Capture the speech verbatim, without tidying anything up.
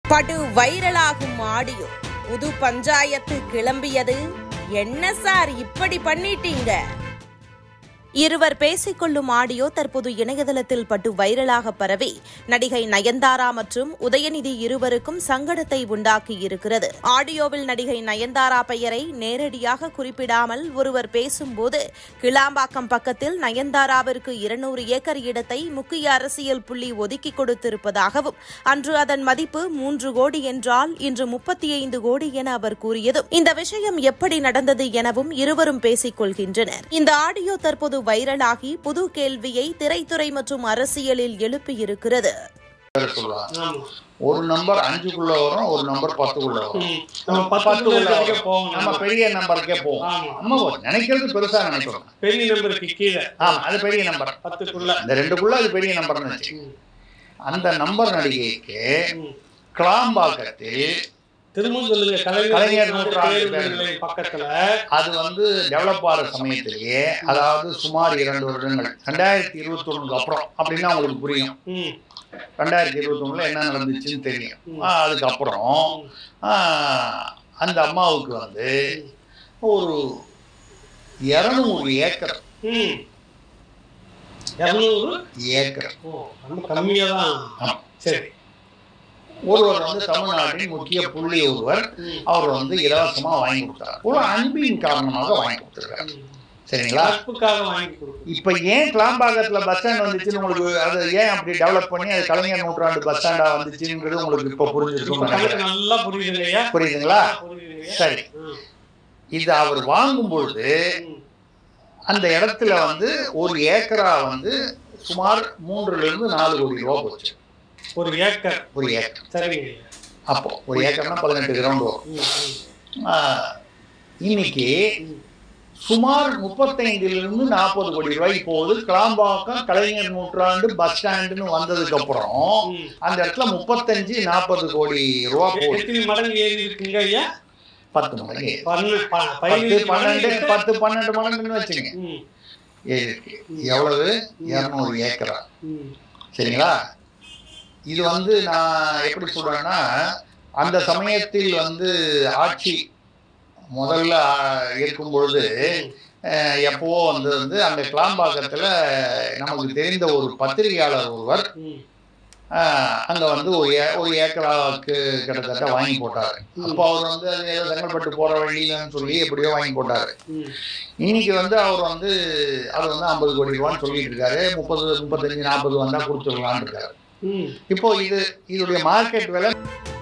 படு வைரலாகும் ஆடியோ. புது பஞ்சாயத்து கிளம்பியது. என்ன சார் இப்படி பண்ணிட்டீங்க? இருவர் பேசிக்கொள்ளும் ஆடியோ தற்போது இணையதளத்தில் பட்டு வைரலாக பரவி நடிகை நயன்தாரா மற்றும் உதயநிதி இருவருக்கும் சங்கடத்தை உண்டாக்கியிருக்கிறது. ஆடியோவில் நடிகை நயன்தாரா பெயரை நேரடியாக குறிப்பிடாமல் ஒருவர் பேசும்போது, கிளாம்பாக்கம் பக்கத்தில் நயன்தாராவிற்கு இருநூறு ஏக்கர் இடத்தை முக்கிய அரசியல் புள்ளி ஒதுக்கி கொடுத்திருப்பதாகவும், அன்று அதன் மதிப்பு மூன்று கோடி என்றால் இன்று முப்பத்தி ஐந்து கோடி என அவர் கூறியதும், இந்த விஷயம் எப்படி நடந்தது எனவும் இருவரும் பேசிக் கொள்கின்றனர். இந்த ஆடியோ தற்போது வைரலாகி புது கேள்வியை திரைத்துறை மற்றும் அரசியலில் எழுப்பியிருக்கிறது. ஒரு நம்பர் அஞ்சுக்குள்ள வரும், ஒரு நம்பர் பத்துக்குள்ள வரும். நம்ம பெரிய நம்பருக்கே போவோம். நம்ம நினைக்கிறது பெருசா நினைக்கிறோம். பெரிய நம்பருக்கு கீழே அது பெரிய நம்பர் பத்துக்குள்ள, இந்த ரெண்டுக்குள்ள அது பெரிய நம்பர். அந்த நம்பர் நடிகைக்கு கிளாம்பாக்கத்தில் கலைஞர் நூற்றாண்டு பக்கத்துல அது வந்து டெவலப் ஆகிற சமயத்திலேயே, அதாவது சுமார் இரண்டு வருடங்கள் ரெண்டாயிரத்தி இருபத்தி ஒண்ணுக்கு அப்புறம் அப்படின்னா உங்களுக்கு புரியும். ரெண்டாயிரத்தி இருபத்தி ஒண்ணுல என்ன நடந்துச்சுன்னு தெரியும். அதுக்கப்புறம் அந்த அம்மாவுக்கு வந்து ஒரு இருநூறு ஏக்கர் இருநூறு ஏக்கர் கம்மியா தான். சரி, ஒருவர் வந்து தமிழ்நாட்டின் முக்கிய புள்ளி ஒருவர், அவர் வந்து இலவசமா வாங்கி கொடுத்தார். ஒரு அன்பின் காரணமாக வாங்கி கொடுத்துருக்காரு. சரிங்களா? இப்ப ஏன் கிளாம்பாக்கத்துல பஸ் ஸ்டாண்ட் வந்துச்சுன்னு உங்களுக்கு, அது ஏன் அப்படி டெவலப் பண்ணி அது கலைஞர் நூற்றாண்டு பஸ் ஸ்டாண்டா வந்துச்சுங்கிறது உங்களுக்கு இப்ப புரிஞ்சிருக்கும். புரியுதுங்களா? சரி, இது அவர் வாங்கும்பொழுது அந்த இடத்துல வந்து ஒரு ஏக்கரா வந்து சுமார் மூன்றுல இருந்து நாலு கோடி ரூபாய் போச்சு. ஒரு ஏக்கர் ஒரு ஏக்கர் சரி. அப்போ ஒரு ஏக்கர்னா பதினெட்டு கிரவுண்ட் வரும். இன்னைக்கு சுமார் முப்பத்தைந்துல இருந்து நாற்பது கோடி ரூபாய்க்கு போகுது. கிளாம்பாக்கம் கலைஞர் நூற்றாண்டு பஸ் ஸ்டாண்டுன்னு வந்ததுக்கு அப்புறம் அந்த இடத்துல முப்பத்தஞ்சு நாற்பது கோடி ரூபாய் போகுது. மடங்கு ஏறி இருக்குங்க ஐயா. பத்து மடங்கு, பன்னெண்டு பத்து பன்னெண்டு மடங்குன்னு வச்சுங்க ஏறி இருக்கு. எவ்வளவு? இருநூறு ஏக்கரா. சரிங்களா? இது வந்து நான் எப்படி சொல்றேன்னா, அந்த சமயத்தில் வந்து ஆட்சி முதல்ல இருக்கும் பொழுது எப்போ வந்து வந்து அந்த கிளாம்பாக்கத்துல நமக்கு தெரிந்த ஒரு பத்திரிகையாளர் ஒருவர் அங்க வந்து ஒரு ஒரு ஏக்கராவுக்கு கிட்டத்தட்ட வாங்கி போட்டாரு. அப்போ அவர் வந்து அது செங்கல்பட்டு போற வழியிலன்னு சொல்லி எப்படியோ வாங்கி போட்டாரு. இன்னைக்கு வந்து அவர் வந்து அது வந்து ஐம்பது கோடி ரூபான்னு சொல்லிட்டு இருக்காரு. முப்பது முப்பத்தஞ்சு நாற்பது வந்தா கொடுத்துடலான்னு இருக்காரு. இப்போ இது இதோடைய மார்க்கெட் விலை